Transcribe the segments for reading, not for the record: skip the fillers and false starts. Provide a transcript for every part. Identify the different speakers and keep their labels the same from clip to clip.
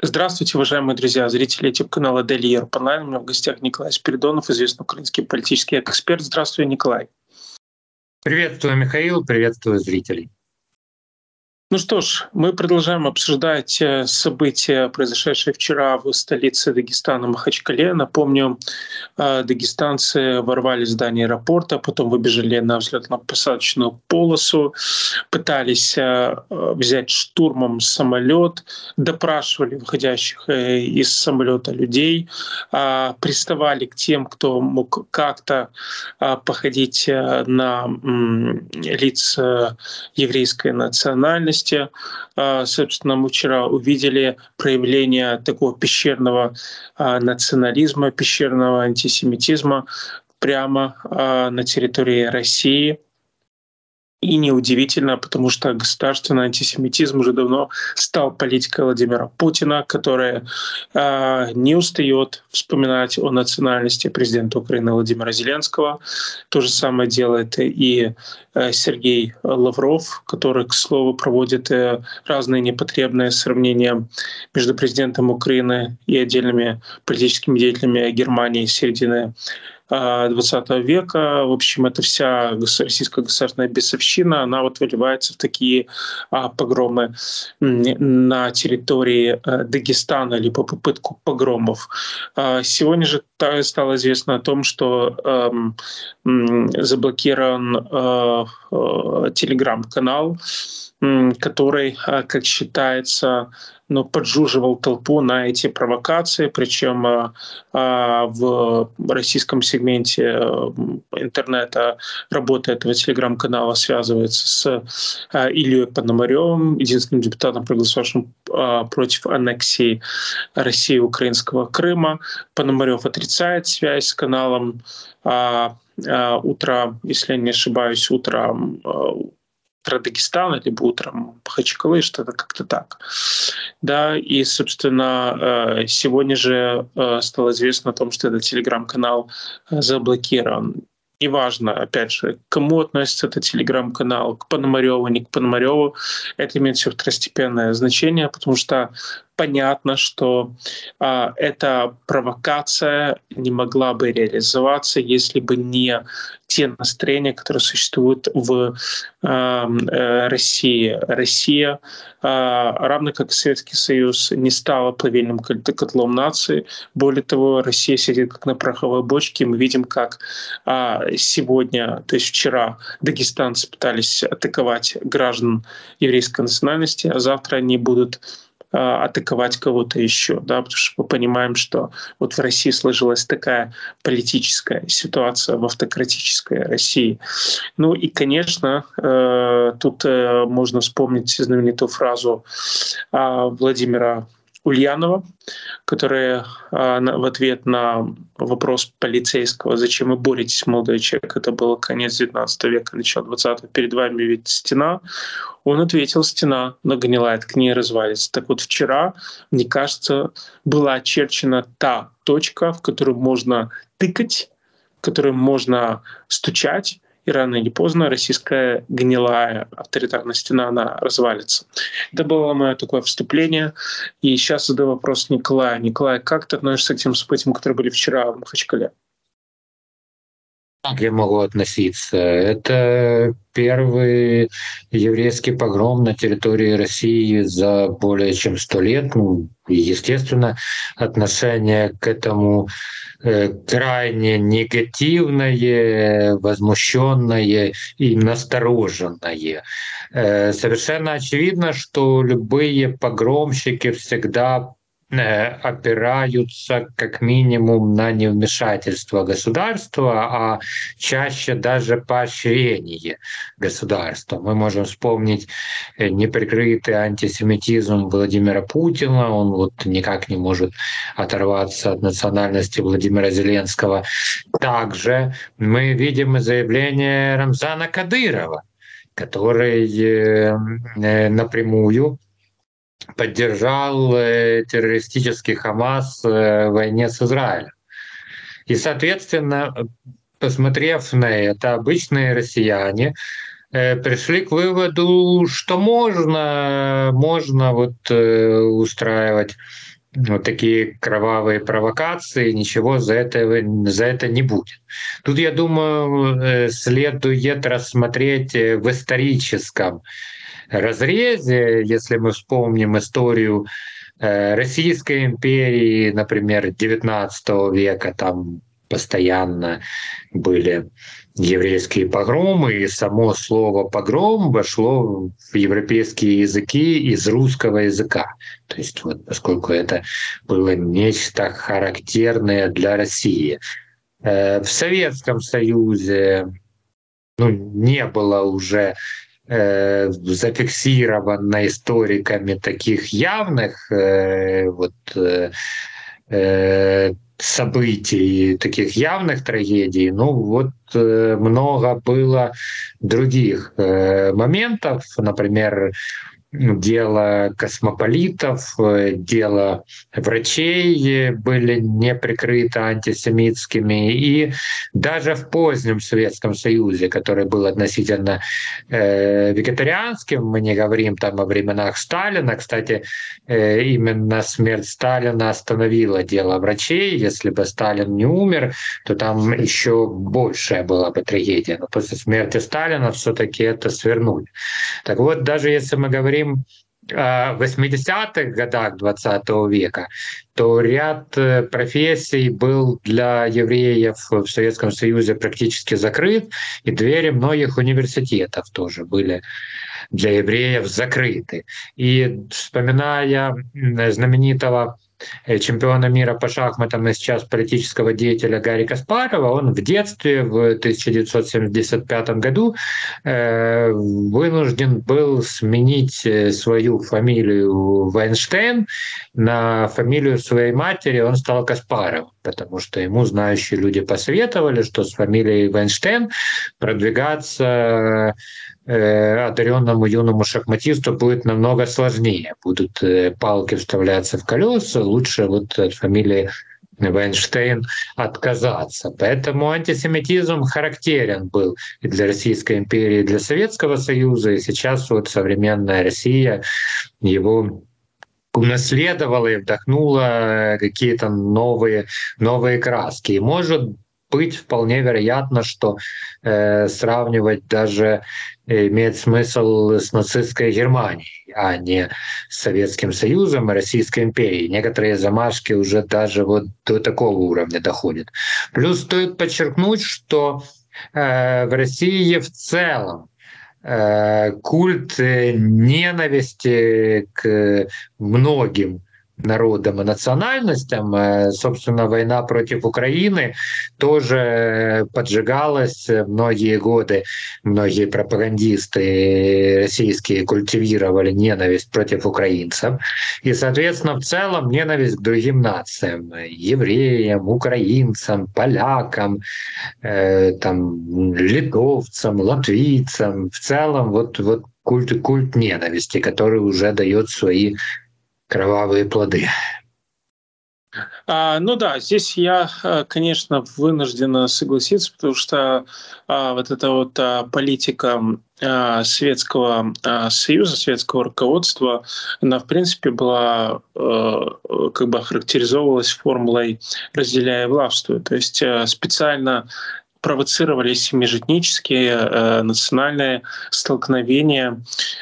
Speaker 1: Здравствуйте, уважаемые друзья, зрители YouTube-канала Daily Europe Online. У меня в гостях Николай Спиридонов, известный украинский политический эксперт. Здравствуй, Николай.
Speaker 2: Приветствую, Михаил, приветствую зрителей.
Speaker 1: Ну что ж, мы продолжаем обсуждать события, произошедшие вчера в столице Дагестана Махачкале. Напомню, дагестанцы ворвались в здание аэропорта, потом выбежали на взлетно-посадочную полосу, пытались взять штурмом самолет, допрашивали выходящих из самолета людей, приставали к тем, кто мог как-то походить на лиц еврейской национальности. Собственно, мы вчера увидели проявление такого пещерного национализма, пещерного антисемитизма прямо на территории России. И неудивительно, потому что государственный антисемитизм уже давно стал политикой Владимира Путина, которая не устает вспоминать о национальности президента Украины Владимира Зеленского. То же самое делает и Сергей Лавров, который, к слову, проводит разные непотребные сравнения между президентом Украины и отдельными политическими деятелями Германии с середины XX века. В общем, это вся российская государственная бесовщина, она вот выливается в такие погромы на территории Дагестана, либо попытку погромов. Сегодня же стало известно о том, что заблокирован телеграм-канал, который, как считается, поджуживал толпу на эти провокации, причем в российском сегменте интернета работа этого телеграм-канала связывается с Ильей Пономарёвым, единственным депутатом, проголосовавшим против аннексии России украинского Крыма. Пономарёв отрицает связь с каналом. Утро, если я не ошибаюсь, утром Дагестана, либо утром Махачкалы, что-то как-то так. Да, и, собственно, сегодня же стало известно о том, что этот телеграм-канал заблокирован. Неважно, опять же, к кому относится этот телеграм-канал, к Пономарёву, не к Пономарёву, это имеет всё второстепенное значение, потому что понятно, что эта провокация не могла бы реализоваться, если бы не те настроения, которые существуют в России. Россия, равно как и Советский Союз, не стала плавильным котлом нации. Более того, Россия сидит как на пороховой бочке. Мы видим, как сегодня, то есть вчера, дагестанцы пытались атаковать граждан еврейской национальности, а завтра они будут атаковать кого-то еще, да, потому что мы понимаем, что вот в России сложилась такая политическая ситуация в автократической России. Ну и, конечно, тут можно вспомнить знаменитую фразу Владимира Ульянова, который в ответ на вопрос полицейского, зачем вы боретесь, молодой человек, это был конец XIX века, начало XX, перед вами ведь стена, он ответил: стена, но гнилая, к ней развалится. Так вот вчера, мне кажется, была очерчена та точка, в которую можно тыкать, в которую можно стучать, и рано или поздно российская гнилая авторитарная стена, она развалится. Это было мое такое вступление. И сейчас задаю вопрос Николаю. Николай, как ты относишься к тем событиям, которые были вчера в Махачкале?
Speaker 2: Как я могу относиться? Это первый еврейский погром на территории России за более чем 100 лет. Ну, естественно, отношение к этому крайне негативное, возмущенное и настороженное. Совершенно очевидно, что любые погромщики всегда опираются как минимум на невмешательство государства, а чаще даже поощрение государства. Мы можем вспомнить неприкрытый антисемитизм Владимира Путина, он вот никак не может оторваться от национальности Владимира Зеленского. Также мы видим и заявление Рамзана Кадырова, который напрямую поддержал террористический Хамас в войне с Израилем. И, соответственно, посмотрев на это, обычные россияне пришли к выводу, что можно устраивать вот такие кровавые провокации, ничего за это не будет. Тут, я думаю, следует рассмотреть в историческом разрезе, если мы вспомним историю Российской империи, например, XIX века, там постоянно были еврейские погромы, и само слово «погром» вошло в европейские языки из русского языка. То есть вот, поскольку это было нечто характерное для России. В Советском Союзе не было уже зафиксировано историками таких явных событий, таких явных трагедий. Много было других моментов, например, дело космополитов, дело врачей были не прикрыты антисемитскими. И даже в позднем Советском Союзе, который был относительно вегетарианским, мы не говорим там о временах Сталина. Кстати, именно смерть Сталина остановила дело врачей. Если бы Сталин не умер, то там еще большая была бы трагедия. Но после смерти Сталина все-таки это свернули. Так вот, даже если мы говорим о 80-х годах 20 века, то ряд профессий был для евреев в Советском Союзе практически закрыт, и двери многих университетов тоже были для евреев закрыты. И вспоминая знаменитого чемпиона мира по шахматам и сейчас политического деятеля Гарри Каспарова, он в детстве, в 1975 году, вынужден был сменить свою фамилию Вайнштейн на фамилию своей матери, он стал Каспаров, потому что ему знающие люди посоветовали, что с фамилией Вайнштейн продвигаться одаренному юному шахматисту будет намного сложнее. Будут палки вставляться в колеса, лучше вот от фамилии Вайнштейн отказаться. Поэтому антисемитизм характерен был и для Российской империи, и для Советского Союза, и сейчас вот современная Россия его унаследовала и вдохнула какие-то новые краски. И может быть вполне вероятно, что сравнивать даже имеет смысл с нацистской Германией, а не с Советским Союзом и Российской империей. Некоторые замашки уже даже вот до такого уровня доходят. Плюс стоит подчеркнуть, что в России в целом культ ненависти к многим народам и национальностям. Собственно, война против Украины тоже поджигалась многие годы. Многие пропагандисты российские культивировали ненависть против украинцев. И, соответственно, в целом ненависть к другим нациям. Евреям, украинцам, полякам, литовцам, латвийцам. В целом вот культ ненависти, который уже дает свои кровавые плоды.
Speaker 1: Здесь я, конечно, вынужден согласиться, потому что вот эта вот политика Советского Союза, советского руководства, она, в принципе, была, характеризовывалась формулой «разделяй и властвуй». То есть специально провоцировались межэтнические, национальные столкновения,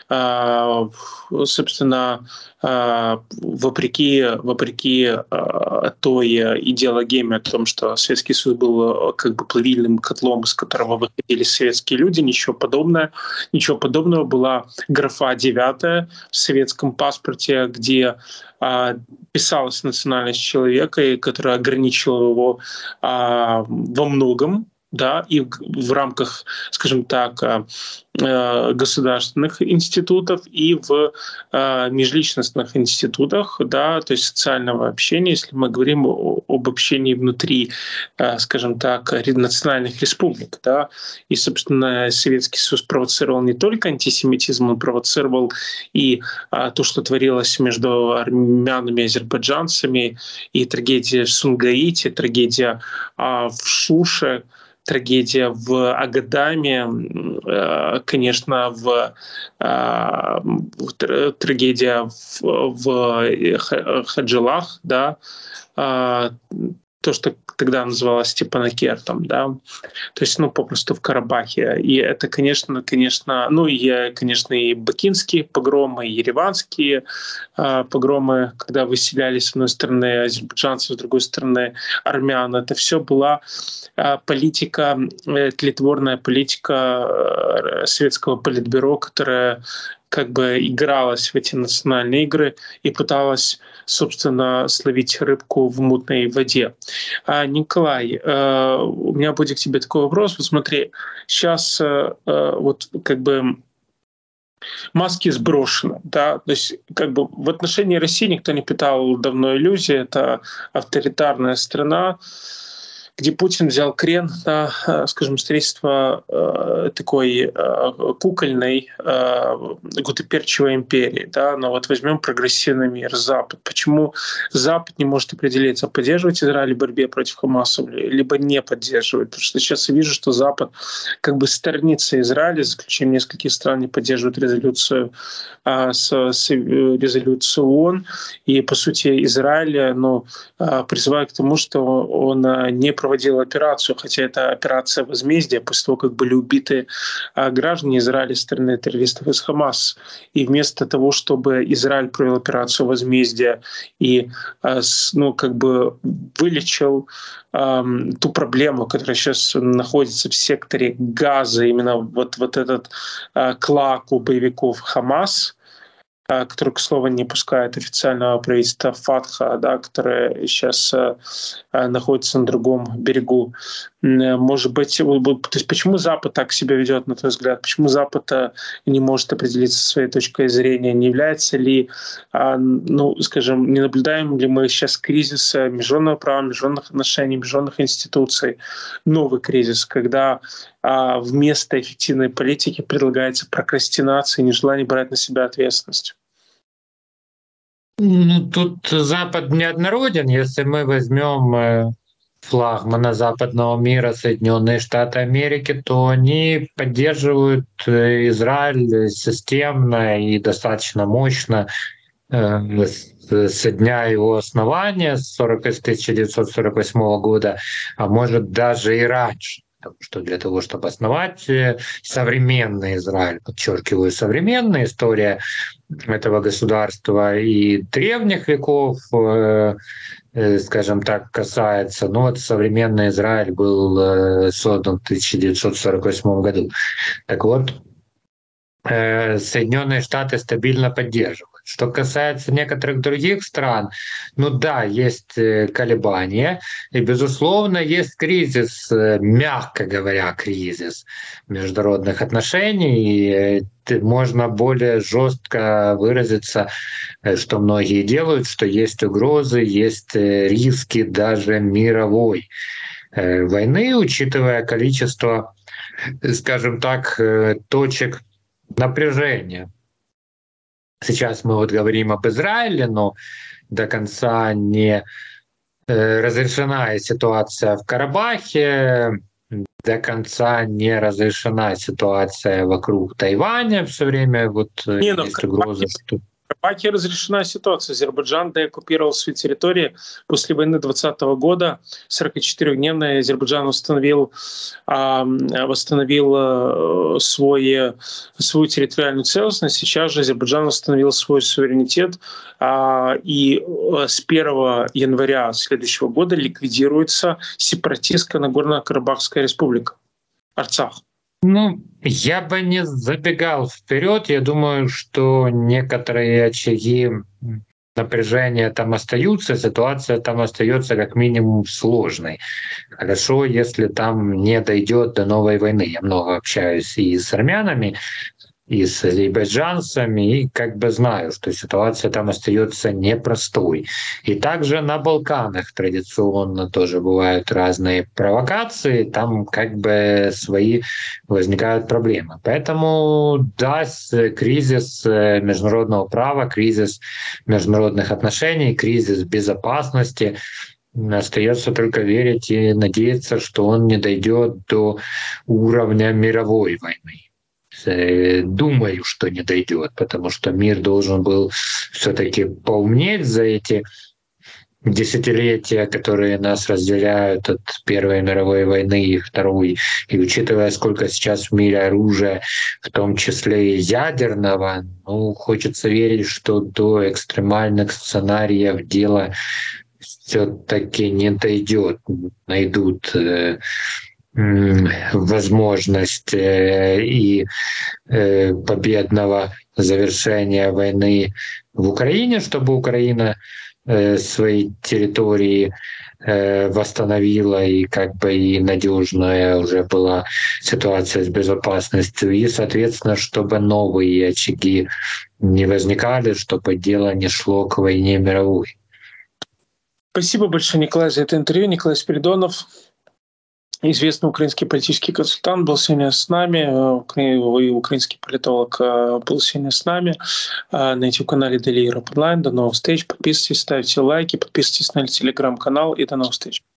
Speaker 1: собственно, вопреки той идеологии о том, что Советский Союз был плавильным котлом, из которого выходили советские люди, ничего подобного. Была графа 9 в советском паспорте, где писалась национальность человека, и которая ограничивала его во многом, да, и в рамках, скажем так, государственных институтов и в межличностных институтах, да, то есть социального общения, если мы говорим об общении внутри, скажем так, национальных республик, да, и, собственно, Советский Союз провоцировал не только антисемитизм, он провоцировал и то, что творилось между армянами и азербайджанцами, и трагедия в Сумгаите, трагедия в Шуше, трагедия в Агадаме, конечно, трагедия в Хаджилах, да, то, что тогда называлось Степанакертом, да, то есть, попросту в Карабахе. И это, конечно, и бакинские погромы, и ереванские погромы, когда выселяли с одной стороны азербайджанцев, с другой стороны армян. Это все была политика, тлетворная политика советского политбюро, которая как бы игралась в эти национальные игры и пыталась, собственно, словить рыбку в мутной воде. Николай, у меня будет к тебе такой вопрос. Вот смотри, сейчас вот как бы маски сброшены, да, то есть как бы в отношении России никто не питал давно иллюзий, это авторитарная страна, где Путин взял крен на, скажем, строительство такой кукольной гутоперчивой империи. Да? Но вот возьмем прогрессивный мир, Запад. Почему Запад не может определиться, поддерживать Израиль в борьбе против Хамаса, либо не поддерживать? Потому что сейчас я вижу, что Запад как бы сторонится Израиля, за исключением нескольких стран не поддерживает резолюцию ООН. И, по сути, Израиль призывает к тому, что он не проводил операцию, хотя это операция возмездия, после того, как были убиты граждане Израиля со стороны террористов из Хамас. И вместо того, чтобы Израиль провел операцию возмездия и как бы вылечил ту проблему, которая сейчас находится в секторе Газа, именно вот этот клак у боевиков Хамас, который, к слову, не пускает официального правительства Фатха, да, которое сейчас находится на другом берегу. Может быть, то есть почему Запад так себя ведет, на твой взгляд? Почему Запад не может определиться со своей точкой зрения? Не является ли, скажем, не наблюдаем ли мы сейчас кризис международного права, международных отношений, международных институций, новый кризис, когда вместо эффективной политики предлагается прокрастинация и нежелание брать на себя ответственность?
Speaker 2: Тут Запад неоднороден. Если мы возьмем флагмана западного мира, Соединенные Штаты Америки, то они поддерживают Израиль системно и достаточно мощно со дня его основания, с 1948 года, а может даже и раньше. Потому что для того, чтобы основать современный Израиль, подчеркиваю, современная история этого государства и древних веков, скажем так, касается. Вот современный Израиль был создан в 1948 году. Так вот, Соединенные Штаты стабильно поддерживают. Что касается некоторых других стран, да, есть колебания, и, безусловно, есть кризис, мягко говоря, кризис международных отношений. И можно более жестко выразиться, что многие делают, что есть угрозы, есть риски даже мировой войны, учитывая количество, скажем так, точек напряжения. Сейчас мы говорим об Израиле, но до конца не разрешена ситуация в Карабахе, до конца не разрешена ситуация вокруг Тайваня. Все время есть угроза, что...
Speaker 1: В Карабахе разрешена ситуация. Азербайджан деоккупировал свои территории. После войны 2020 года, 44-дневной, Азербайджан восстановил свою территориальную целостность. Сейчас же Азербайджан восстановил свой суверенитет. И с 1 января следующего года ликвидируется сепаратистская Нагорно-Карабахская республика Арцах.
Speaker 2: Я бы не забегал вперед. Я думаю, что некоторые очаги напряжения там остаются, ситуация там остается как минимум сложной. Хорошо, если там не дойдет до новой войны. Я много общаюсь и с армянами, и с азербайджанцами, и знаю, что ситуация там остается непростой. И также на Балканах традиционно тоже бывают разные провокации, там свои возникают проблемы. Поэтому да, кризис международного права, кризис международных отношений, кризис безопасности, Остается только верить и надеяться, что он не дойдет до уровня мировой войны. Думаю, что не дойдет, потому что мир должен был все-таки поумнеть за эти десятилетия, которые нас разделяют от Первой мировой войны и Второй. И учитывая, сколько сейчас в мире оружия, в том числе и ядерного, хочется верить, что до экстремальных сценариев дело все-таки не дойдет, найдут возможность и победного завершения войны в Украине, чтобы Украина свои территории восстановила и и надежная уже была ситуация с безопасностью, и, соответственно, чтобы новые очаги не возникали, чтобы дело не шло к войне мировой.
Speaker 1: Спасибо большое, Николай, за это интервью. Николай Спиридонов, известный украинский политический консультант, был сегодня с нами, украинский политолог был сегодня с нами на YouTube-канале Daily Europe Online. До новых встреч, подписывайтесь, ставьте лайки, подписывайтесь на телеграм-канал и до новых встреч.